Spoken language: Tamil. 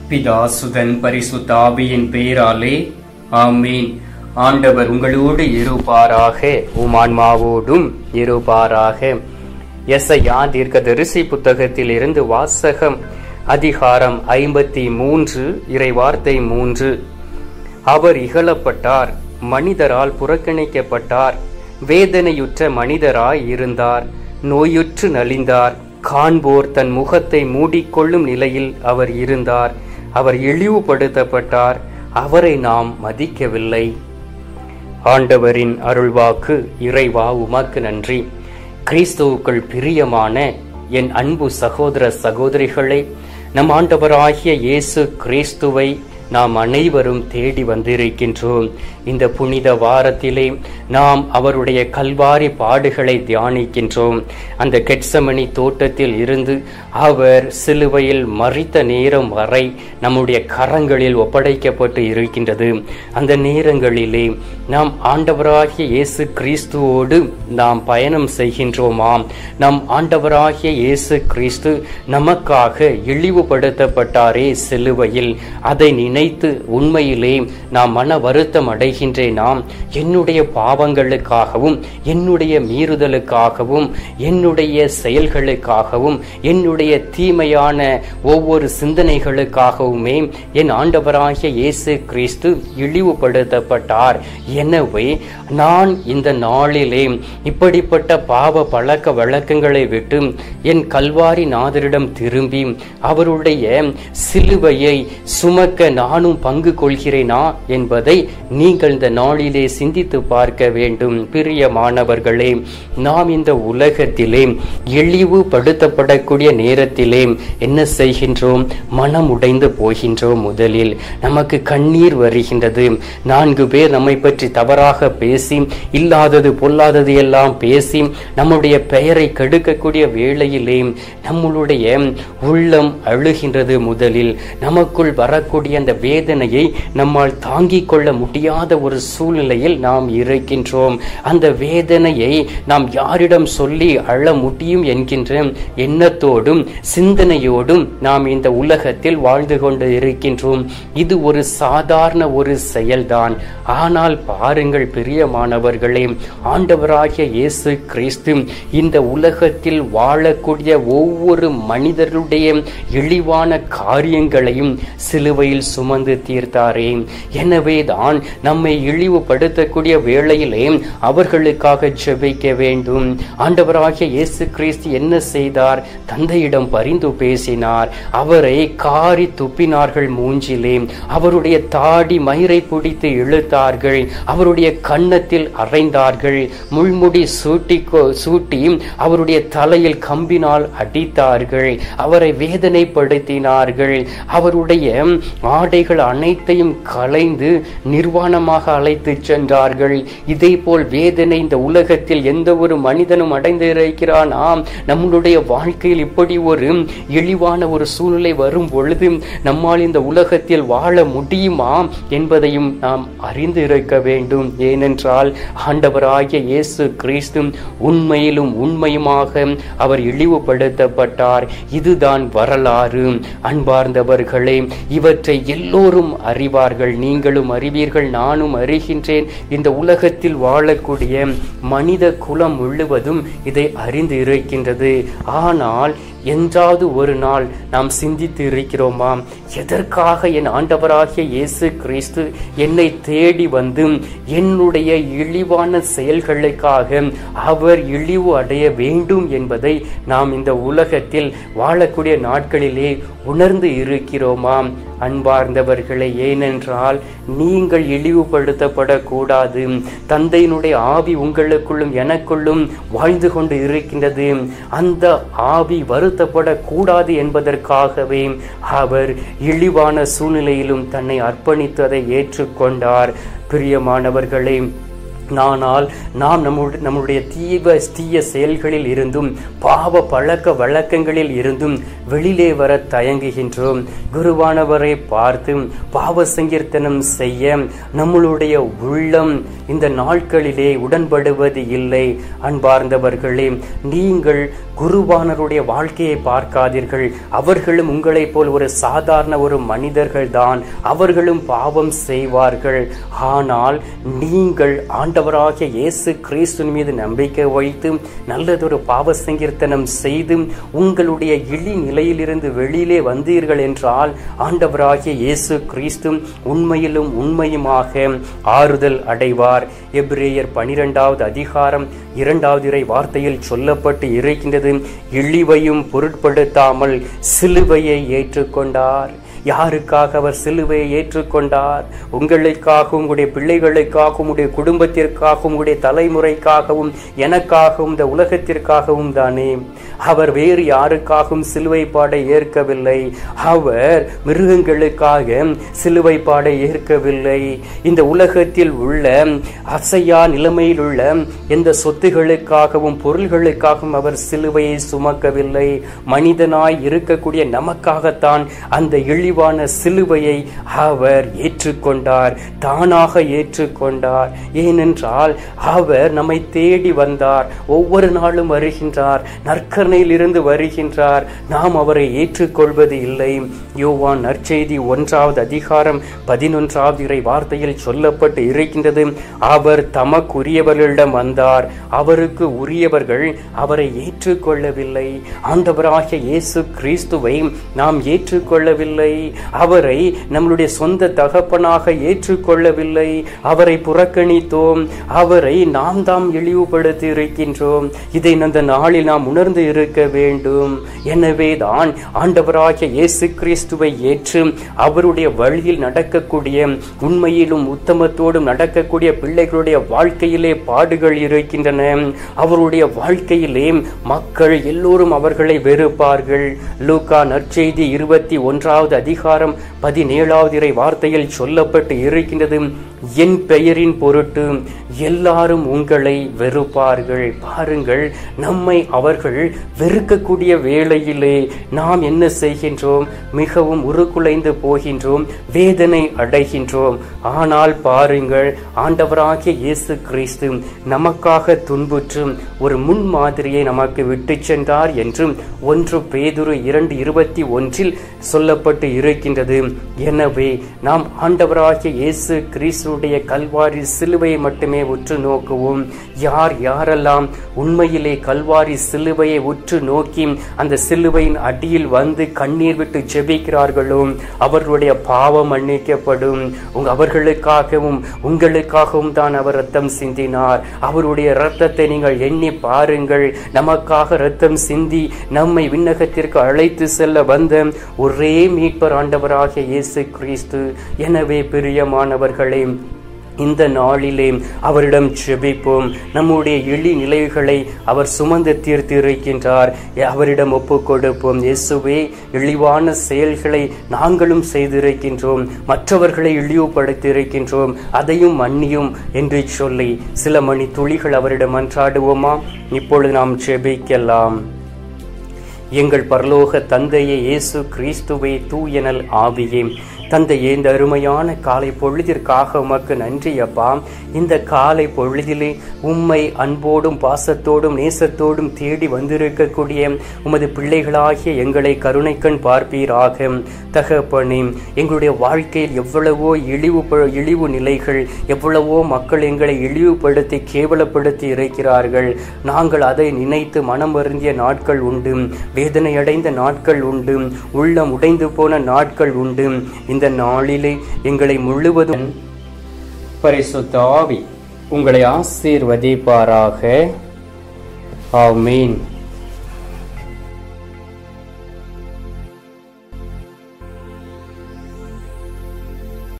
பிதா சுதன் பரிசுத்த ஆவியின் பெயராலே ஆமீன். ஆண்டவர் உங்களோடு இருப்பாராக, உம் ஆன்மாவோடும் இருப்பாராக. எசையா தீர்க்கதரிசி புத்தகத்தில் இருந்து வாசகம். அதிகாரம் 53, இறைவார்த்தை 3. அவர் இகழப்பட்டார், மனிதரால் புறக்கணிக்கப்பட்டார், வேதனையுற்ற மனிதராய் இருந்தார், நோயுற்று நலிந்தார், காண்போர் தன் முகத்தை மூடிக்கொள்ளும் நிலையில் அவர் இருந்தார். அவர் இழிவுபடுத்தப்பட்டார், அவரை நாம் மதிக்கவில்லை. ஆண்டவரின் அருள்வாக்கு. இறைவா உமக்கு நன்றி. கிறிஸ்துவுக்குள் பிரியமான என் அன்பு சகோதர சகோதரிகளே, நம் ஆண்டவராகிய இயேசு கிறிஸ்துவை நாம் அனைவரும் தேடி வந்திருக்கின்றோம். இந்த புனித வாரத்திலே நாம் அவருடைய கல்வாரி பாடுகளை தியானிக்கின்றோம். அந்த கெட்சமனி தோட்டத்தில் இருந்து அவர் சிலுவையில் மரித்த நேரம் வரை நம்முடைய கரங்களில் ஒப்படைக்கப்பட்டு இருக்கின்றது. அந்த நேரங்களிலே நாம் ஆண்டவராகிய இயேசு கிறிஸ்துவோடு நாம் பயணம் செய்கின்றோமாம். நம் ஆண்டவராகிய இயேசு கிறிஸ்து நமக்காக இழிவுபடுத்தப்பட்டாரே சிலுவையில். அதை நினைத்து உண்மையிலே நாம் மன வருத்தம் அடைகின்றேனாம். என்னுடைய பாவங்களுக்காகவும், என்னுடைய மீறுதலுக்காகவும், என்னுடைய செயல்களுக்காகவும், என்னுடைய தீமையான ஒவ்வொரு சிந்தனைகளுக்காகவுமே என் ஆண்டவராகிய இயேசு கிறிஸ்து இழிவுபடுத்தப்பட்டார். எனவே நான் இந்த நாளிலே இப்படிப்பட்ட பாவ பழக்க வழக்கங்களை விட்டு என் கல்வாரி நாதரிடம் திரும்பி அவருடைய சிலுவையை சுமக்க நானும் பங்கு கொள்கிறேனா என்பதை நீங்கள் இந்த நாளிலே சிந்தித்து பார்க்க வேண்டும். பிரியமானவர்களே, நாம் இந்த உலகத்திலே இழிவுபடுத்தப்படக்கூடிய நேரத்திலே என்ன செய்கின்றோம்? மனம் உடைந்து போகின்றோம். முதலில் நமக்கு கண்ணீர் வருகின்றது. 4 பேர் நம்மை பற்றி தவறாக பேசி, இல்லாதது பொல்லாதது எல்லாம் பேசி நம்முடைய பெயரை கெடுக்கக்கூடிய வேளையிலே நம்மளுடைய உள்ளம் அழுகின்றது. முதலில் நமக்குள் வரக்கூடிய அந்த வேதனையை நம்மால் தாங்கிக் கொள்ள முடியாத ஒரு சூழ்நிலையில் நாம் இருக்கின்றோம். அந்த வேதனையை நாம் யாரிடம் சொல்லி அழ முடியும் என்கின்ற எண்ணத்தோடும் சிந்தனையோடும் நாம் இந்த உலகத்தில் வாழ்ந்து கொண்டு இருக்கின்றோம். இது ஒரு சாதாரண ஒரு செயல்தான். ஆனால் பாருங்கள் பிரியமானவர்களே, ஆண்டவராகிய இயேசு கிறிஸ்து இந்த உலகத்தில் வாழக்கூடிய ஒவ்வொரு மனிதருடைய இழிவான காரியங்களையும் சிலுவையில் சுமந்து தீர்த்தாரே. எனவேதான் நம்மை இழிவுபடுத்தக்கூடிய வேளையிலே அவர்களுக்காக ஜெபிக்க வேண்டும். ஆண்டவராகிய இயேசு கிறிஸ்து என்ன செய்தார்? தந்தையிடம் பரிந்து பேசினார். அவரை காரி துப்பினார்கள் மூஞ்சிலே. அவருடைய தாடி மயிரை பிடித்து இழுத்தார்கள். அவருடைய கன்னத்தில் அறைந்தார்கள். முள்முடி சூட்டி அவருடைய தலையில் கம்பினால் அடித்தார்கள். அவரை வேதனைப்படுத்தினார்கள். அவருடைய ஆடைகள் அனைத்தையும் களைந்து நிர்வாணமாக அழைத்து சென்றார்கள். இதே போல் வேதனை இந்த உலகத்தில் எந்த ஒரு மனிதனும் அடைந்து இருக்கிறானாம். நம்மளுடைய வாழ்க்கையில் இப்படி ஒரு இழிவான ஒரு சூழ்நிலை வரும் பொழுது நம்மால் இந்த உலகத்தில் வாழ முடியுமா என்பதையும் நாம் அறிந்து இருக்க வேண்டும். ஏனென்றால் ஆண்டவராகிய இயேசு கிறிஸ்து உண்மையிலும் உண்மையுமாக அவர் இழிவுபடுத்தப்பட்டார். இதுதான் வரலாறு. அன்பார்ந்தவர்களே, இவற்றை எல்லோரும் அறிவார்கள். நீங்களும் அறிவீர்கள், நானும் அறிகின்றேன். இந்த உலகத்தில் வாழக்கூடிய மனித குலம் முழுவதும் இதை அறிந்து இருக்கின்றது. ஆனால் என்றாவது ஒரு நாள் நாம் சிந்தித்து இருக்கிறோமா? எதற்காக என் ஆண்டவராகிய இயேசு கிறிஸ்து என்னை தேடி வந்து என்னுடைய இழிவான செயல்களுக்காக அவர் இழிவு அடைய வேண்டும் என்பதை நாம் இந்த உலகத்தில் வாழக்கூடிய நாட்களிலே உணர்ந்து இருக்கிறோமா? அன்பார்ந்தவர்களே, ஏனென்றால் நீங்கள் இழிவுபடுத்தப்படக்கூடாது. தந்தையினுடைய ஆவி உங்களுக்குள்ளும் எனக்குள்ளும் வாழ்ந்து கொண்டு இருக்கின்றது. அந்த ஆவி வருத்தப்படக்கூடாது என்பதற்காகவே அவர் இழிவான சூழ்நிலையிலும் தன்னை அர்ப்பணித்ததை ஏற்றுக்கொண்டார். பிரியமானவர்களே, ஆனால் நாம் நம்முடைய தீய செயல்களில் இருந்தும் பாவ பழக்க வழக்கங்களில் இருந்தும் வெளியிலே வர தயங்குகின்றோம். குருவானவரை பார்த்து பாவ சங்கீர்த்தனம் செய்ய நம்மளுடைய உள்ளம் இந்த நாட்களிலே உடன்படுவது இல்லை. அன்பார்ந்தவர்களே, நீங்கள் குருவானருடைய வாழ்க்கையை பார்க்காதீர்கள். அவர்களும் உங்களைப் போல் ஒரு சாதாரண ஒரு மனிதர்கள் தான். அவர்களும் பாவம் செய்வார்கள். ஆனால் நீங்கள் ஆண்டவராகிய இயேசு கிறிஸ்துவின் மீது நம்பிக்கை வைத்து நல்லதொரு பாவ சங்கீர்த்தனம் செய்து உங்களுடைய இழி நிலையிலிருந்து வெளியிலே வந்தீர்கள் என்றால் ஆண்டவராகிய இயேசு கிறிஸ்து உண்மையிலும் உண்மையுமாக ஆறுதல் அடைவார். எபிரேயர் 12வது அதிகாரம் 2வது இறை வார்த்தையில் சொல்லப்பட்டு இருக்கின்றது, இழிவையும் பொருட்படுத்தாமல் சிலுவையை ஏற்றுக்கொண்டார். யாருக்காக அவர் சிலுவையை ஏற்றுக்கொண்டார்? உங்களுக்காகவும் உங்களுடைய பிள்ளைகளுக்காகவும் உங்களுடைய குடும்பத்திற்காகவும் உங்களுடைய தலைமுறைக்காகவும் எனக்காகவும் இந்த உலகத்திற்காகவும் தானே. அவர் வேறு யாருக்காகவும் சிலுவை பாடை ஏற்கவில்லை. அவர் மிருகங்களுக்காக சிலுவை பாடை ஏற்கவில்லை. இந்த உலகத்தில் உள்ள அசையா நிலைமையில் உள்ள எந்த சொத்துகளுக்காகவும் பொருள்களுக்காகவும் அவர் சிலுவையை சுமக்கவில்லை. மனிதனாய் இருக்கக்கூடிய நமக்காகத்தான் அந்த இழிவான சிலுவையை அவர் ஏற்றுக்கொண்டார், தானாக ஏற்றுக்கொண்டார். ஏனென்றால் அவர் நம்மை தேடி வந்தார், ஒவ்வொரு நாளும் வருகின்றார், நற்கருணையில் இருந்து வருகின்றார். நாம் அவரை ஏற்றுக்கொள்வது இல்லை. யோவான் நற்செய்தி 1வது அதிகாரம் 11வது இறை வார்த்தையில் சொல்லப்பட்டு இருக்கின்றது, அவர் தமக்குரியவர்களிடம் வந்தார், அவருக்கு உரியவர்கள் அவரை ஏற்றுக்கொள்ளவில்லை. ஆண்டவராகிய இயேசு கிறிஸ்துவை நாம் ஏற்றுக்கொள்ளவில்லை. அவரை நம்மளுடைய சொந்த தகப்பனாக ஏற்றுக்கொள்ளவில்லை. அவரை புறக்கணித்தோம். அவரை நாம் தாம் இழிவுபடுத்தி இருக்கின்றோம். இதை அந்த நாளில் நாம் உணர்ந்து இருக்க வேண்டும். எனவே தான் ஆண்டவராகிய இயேசு கிறிஸ்துவை ஏற்று அவருடைய வழியில் நடக்கக்கூடிய, உண்மையிலும் உத்தமத்தோடும் நடக்கக்கூடிய பிள்ளைகளுடைய வாழ்க்கையிலே பாடுகள் இருக்கின்றன. அவருடைய வாழ்க்கையிலே மக்கள் எல்லோரும் அவர்களை வெறுப்பார்கள். லூக்கா நற்செய்தி 21வது அதிகாரம் 17வது இறை வார்த்தையில் சொல்லப்பட்டு இருக்கின்றது, என் பெயரின் பொருட்டு எல்லாரும் உங்களை வெறுப்பார்கள். பாருங்கள், நம்மை அவர்கள் வெறுக்கக்கூடிய வேளையிலே நாம் என்ன செய்கின்றோம்? மிகவும் உருக்குலைந்து போகின்றோம், வேதனை அடைகின்றோம். ஆனால் பாருங்கள், ஆண்டவராகிய இயேசு கிறிஸ்து நமக்காக துன்புற்று ஒரு முன்மாதிரியை நமக்கு விட்டு சென்றார் என்று 1 பேதுரு 2:21 சொல்லப்பட்டு இருக்கின்றது. எனவே நாம் ஆண்டவராகிய இயேசு கிறிஸ்துடைய கல்வாரி சிலுவையை மட்டுமே உற்று நோக்குவோம். யாரெல்லாம் உண்மையிலே கல்வாரி சிலுவையை உற்று நோக்கி அந்த சிலுவையின் அடியில் வந்து கண்ணீர் விட்டு ஜெபிக்கிறார்களோ அவர்களுடைய பாவம் மன்னிக்கப்படும். அவர்களுக்காகவும் உங்களுக்காகவும் தான் அவர் இரத்தம் சிந்தினார். அவருடைய இரத்தத்தை நீங்கள் எண்ணி பாருங்கள். நமக்காக இரத்தம் சிந்தி நம்மை விண்ணகத்திற்கு அழைத்து செல்ல வந்த ஒரே மீட்பர் ஆண்டவராகிய இயேசு கிறிஸ்து. எனவே பிரியமானவர்களே, இந்த நாளிலே அவரிடம் ஜெபிப்போம். நம்முடைய இழி நிலைகளை அவர் சுமந்து தீர்த்து இருக்கின்றார். அவரிடம் ஒப்பு கொடுப்போம். இயேசுவே, இழிவான செயல்களை நாங்களும் செய்திருக்கின்றோம், மற்றவர்களை இழிவுபடுத்தி இருக்கின்றோம், அதையும் மன்னியும் என்று சொல்லி சில மணி துளிகள் அவரிடம் மன்றாடுவோமா? இப்பொழுது நாம் ஜெபிக்கலாம். எங்கள் பரலோக தந்தையே, இயேசு கிறிஸ்துவே, தூயனல் ஆவியே, தந்தையே, இந்த அருமையான காலை பொழுதிற்காக உமக்கு நன்றி அப்பா. இந்த காலை பொழுதிலே உம்மை அன்போடும் பாசத்தோடும் நேசத்தோடும் தேடி வந்திருக்கக்கூடிய உமது பிள்ளைகளாகிய எங்களை கருணைக்கண் பார்ப்பீராக. தகப்பனே, எங்களுடைய வாழ்க்கையில் எவ்வளவோ இழிவு நிலைகள், எவ்வளவோ மக்கள் எங்களை இழிவுபடுத்தி கேவலப்படுத்தி இருக்கிறார்கள். நாங்கள் அதை நினைத்து மனம் வருந்திய நாட்கள் உண்டு, வேதனை அடைந்த நாட்கள் உண்டு, உள்ளம் உடைந்து போன நாட்கள் உண்டு. இந்த நாளிலே எங்களை முழுவதும் பரிசுத்த ஆவி உங்களை ஆசீர்வதிப்பாராக. ஆமென்.